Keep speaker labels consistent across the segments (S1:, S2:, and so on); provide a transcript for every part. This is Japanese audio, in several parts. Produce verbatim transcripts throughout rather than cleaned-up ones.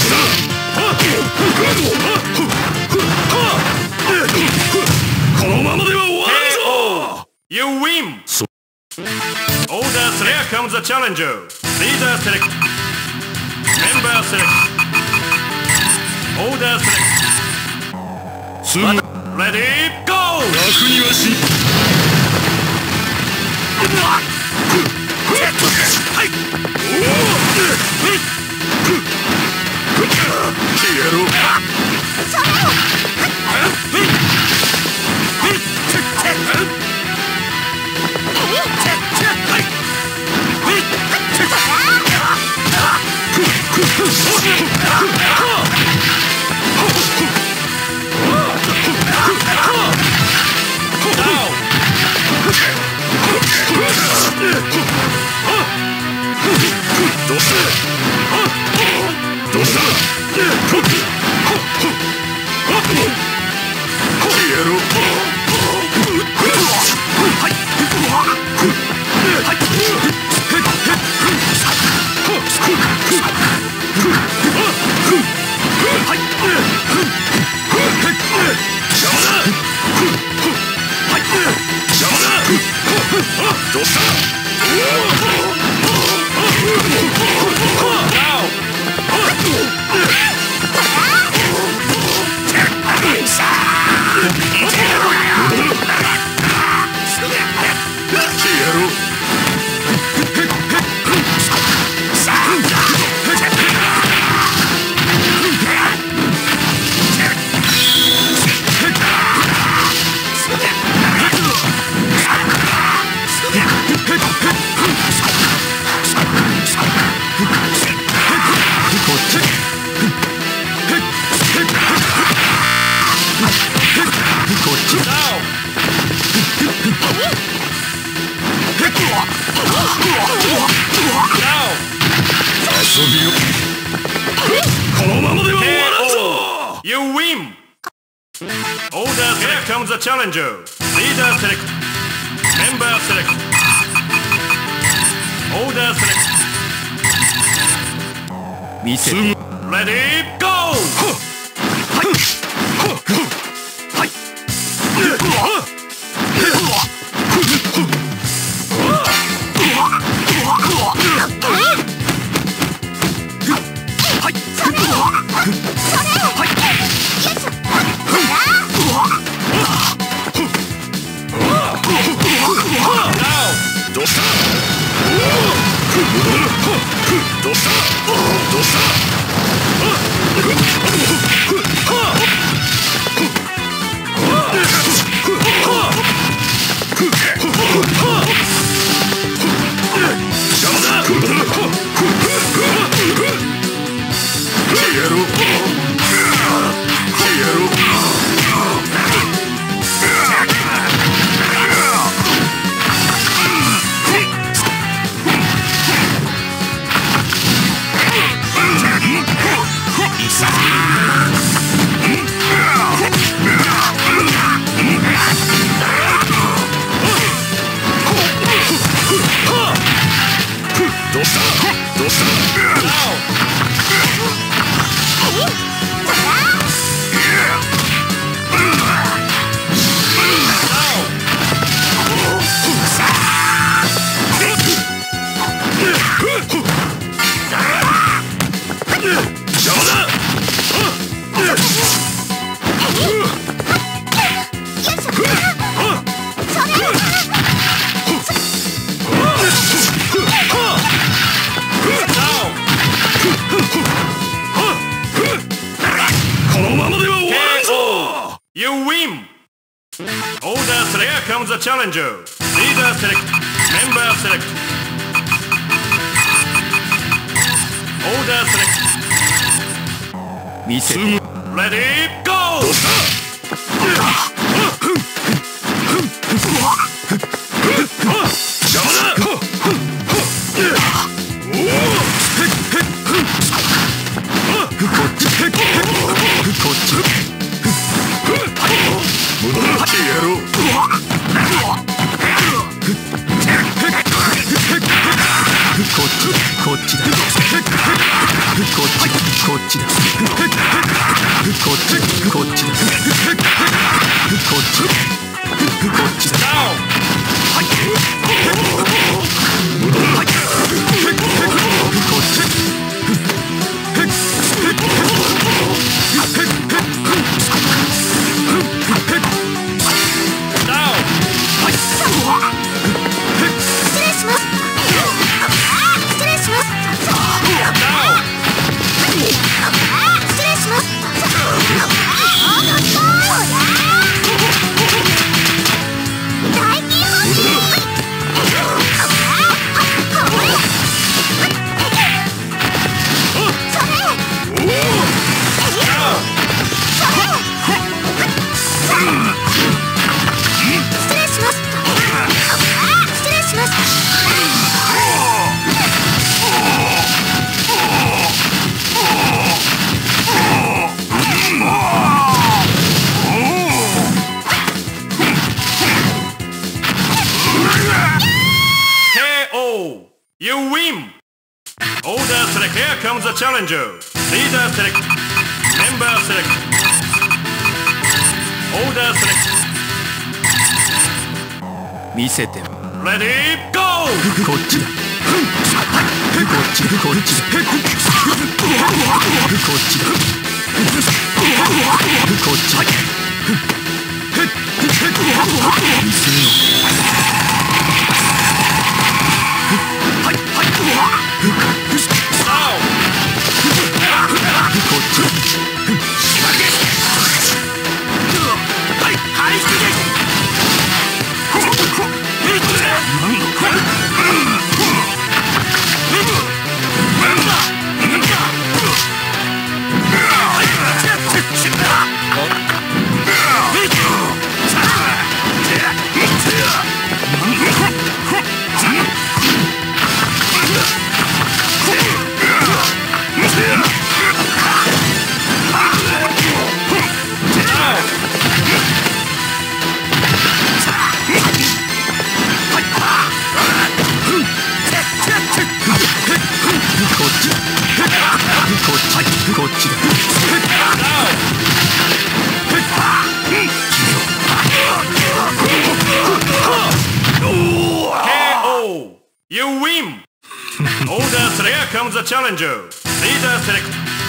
S1: このままでは終わるぞ。
S2: You win! Order three, here comes the challenger. Leader select. Member select. Order select. Ready, go!
S1: 楽にはしはい消えろ。どうしたどうした消えろ。はいどうした遊びよ。このままでは終わらんぞ。
S2: You win! Order, here comes the challenger. Leader select. Member select. Order select.
S1: 見せて。
S2: Ready, go!
S1: はいはいどうしたどうしたどうした邪魔だ。消えろ消えろ。どうしたどうした邪魔だ。このままでは終わらんぞ。
S2: You win! Order, here comes the challenger. Leader select. Member select. Order select.
S1: 見せて。
S2: Ready, go!
S1: どうした邪魔だ。こっちこっち消えろ。こっちこっちだ。こっちこっちだ。こっちこっちだ。こっちこっちだ。はい。はい。こっち。
S2: You win! Order select. Here comes the challenger. Leader select. Member select. Order select.
S1: 見せて。
S2: Ready, go!
S1: こっちだ。こっちこっちだ。こっちだ。こっち。見せよう。はいはい。こっち。はいはい。こっちだ。
S2: ケーオー! You win! Order select. Here comes the challenger. Leader select.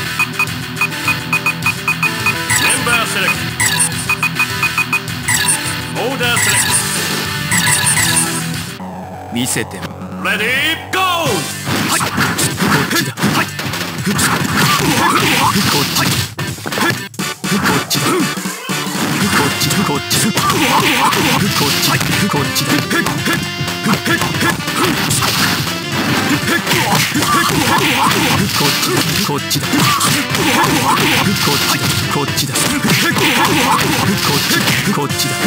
S2: Member select. Order select.
S1: 見せて。
S2: Ready, go!
S1: はい。こっちだ。はい。こっち。こっちだ。こっちこっち。こっち。こっち。こっちだ。こっちこっちだ。こっちこっちだ。こっちこっちだ。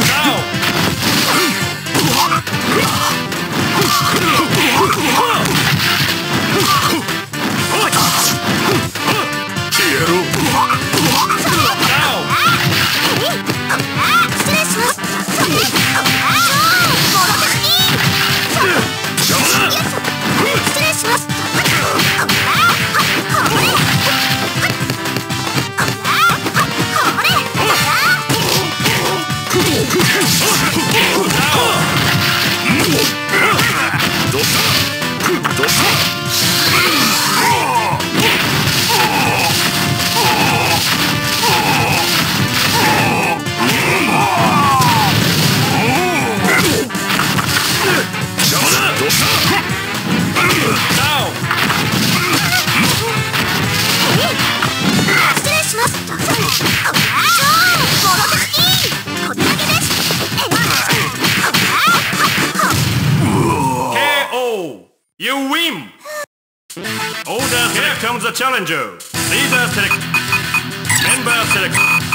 S2: You win! Order. Here comes the challenger. Leader select. Member select.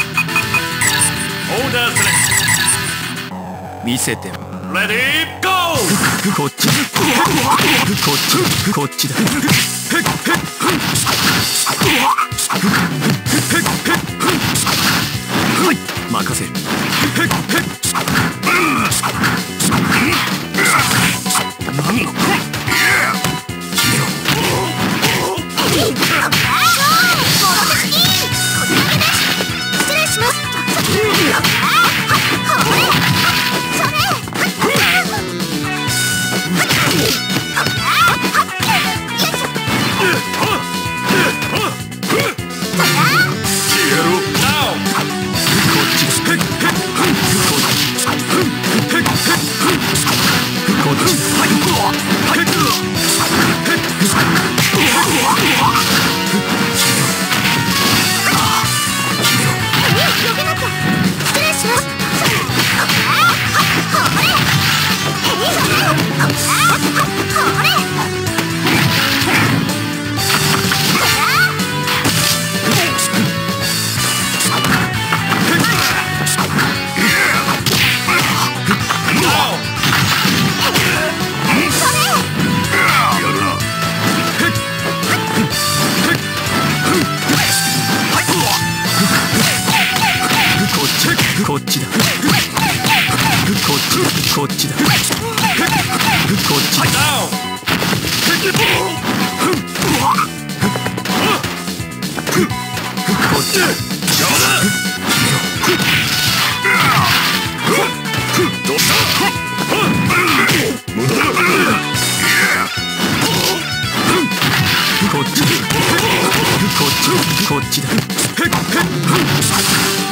S2: Order select.
S1: 見せて。
S2: Ready, go!
S1: こっち。こっち。こっちだ。はい、任せる。何の？決めろ。 こっちだ。邪魔だ。どうした。無駄だ。こっちだ。こっちだ。こっちだ。